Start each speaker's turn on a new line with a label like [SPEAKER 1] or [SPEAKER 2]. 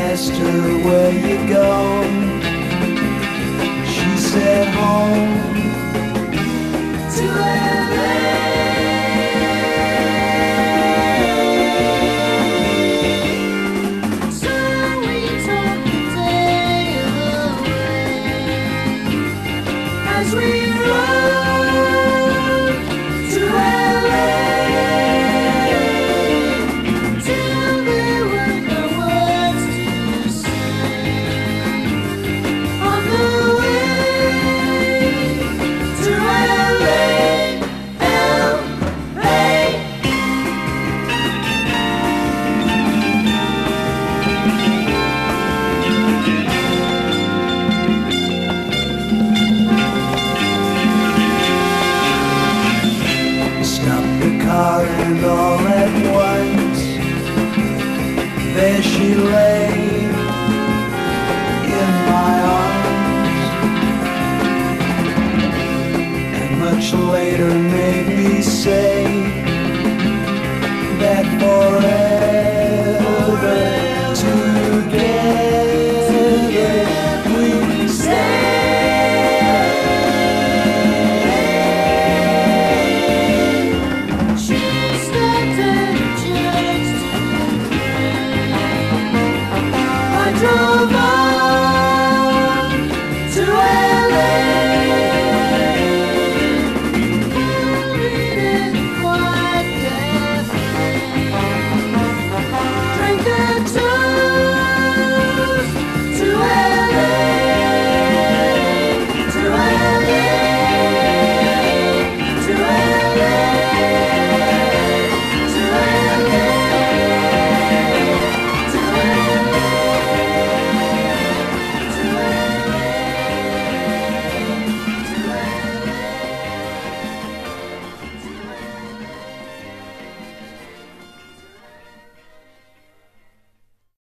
[SPEAKER 1] asked her, where you go? She said, home to LA. So we took the day away as we rode to LA. And all at once there she lay in my arms, and much later made me say that forever